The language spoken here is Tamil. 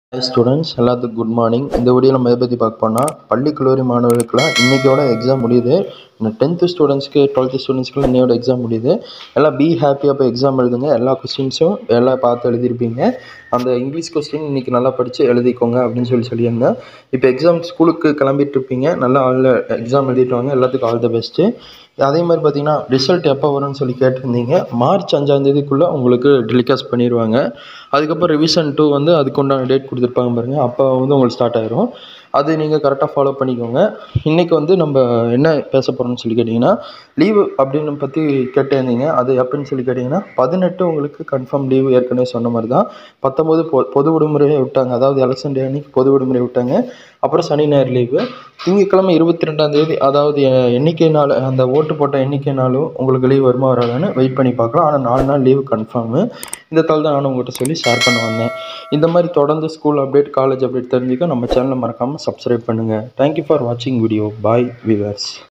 Hi students, எல்லாத்துக்கும் குட் மார்னிங். இந்த வீடியோ நம்ம எதை பற்றி பார்க்க போனால் பள்ளி கல்லூரி மாணவர்களுக்கெல்லாம் இன்றைக்கியோட எக்ஸாம் முடியுது. இந்த 10th ஸ்டூடெண்ட்ஸ்க்கு 12th ஸ்டூடெண்ட்ஸ்க்குலாம் இன்னையோட எக்ஸாம் முடியுது. எல்லாம் பி ஹாப்பியாக போய் எக்ஸாம் எழுதுங்க. எல்லா கொஸ்டின்ஸும் எல்லாம் பார்த்து எழுதியிருப்பீங்க. அந்த இங்கிலீஷ் கொஸ்டின் இன்றைக்கி நல்லா படித்து எழுதிக்கோங்க அப்படின்னு சொல்லியிருந்தேன். இப்போ எக்ஸாம் ஸ்கூலுக்கு கிளம்பிட்டு இருப்பீங்க. நல்லா எக்ஸாம் எழுதிட்டு வாங்க. எல்லாத்துக்கும் ஆல் த பெஸ்ட்டு. அதே மாதிரி பார்த்தீங்கன்னா ரிசல்ட் எப்போ வரும்னு சொல்லி கேட்டிருந்தீங்க. மார்ச் 5ஆம் தேதிக்குள்ளே உங்களுக்கு டெலிகாஸ்ட் பண்ணிடுவாங்க. அதுக்கப்புறம் ரிவிஷன் 2 வந்து அதுக்குண்டான டேட் கொடுத்துருப்பாங்க பாருங்கள். அப்போ வந்து உங்களுக்கு ஸ்டார்ட் ஆயிரும். அது நீங்கள் கரெக்டாக ஃபாலோ பண்ணிக்கோங்க. இன்றைக்கி வந்து நம்ம என்ன பேச போகிறோம்னு சொல்லி கேட்டிங்கன்னா, லீவு அப்படின்னு பற்றி கேட்டிருந்தீங்க. அது எப்படின்னு சொல்லி கேட்டிங்கன்னா 18 உங்களுக்கு கன்ஃபார்ம் லீவு. ஏற்கனவே சொன்ன மாதிரி தான். 19 பொது விடுமுறையை விட்டாங்க. அதாவது எலெக்ஷன் டே அன்றைக்கி பொது விடுமுறை விட்டாங்க. அப்புறம் சனி ஞாயிறு லீவு. திங்கட்கிழமை 22ஆம் தேதி அதாவது எண்ணிக்கை நாள், அந்த ஓட்டு போட்ட எண்ணிக்கை நாளும் உங்களுக்கு லீவ் வருமா வராதுன்னு வெயிட் பண்ணி பார்க்கலாம். ஆனால் 4 நாள் லீவு கன்ஃபார்மு. இந்த தாள் தான் நானும் உங்கள்கிட்ட சொல்லி ஷேர் பண்ண வந்தேன். இந்த மாதிரி தொடர்ந்து ஸ்கூல் அப்டேட், காலேஜ் அப்டேட் தெரிஞ்சுக்க நம்ம சேனலை மறக்காமல் சப்ஸ்கிரைப் பண்ணுங்கள். தேங்க்யூ ஃபார் வாட்சிங் வீடியோ. Bye viewers.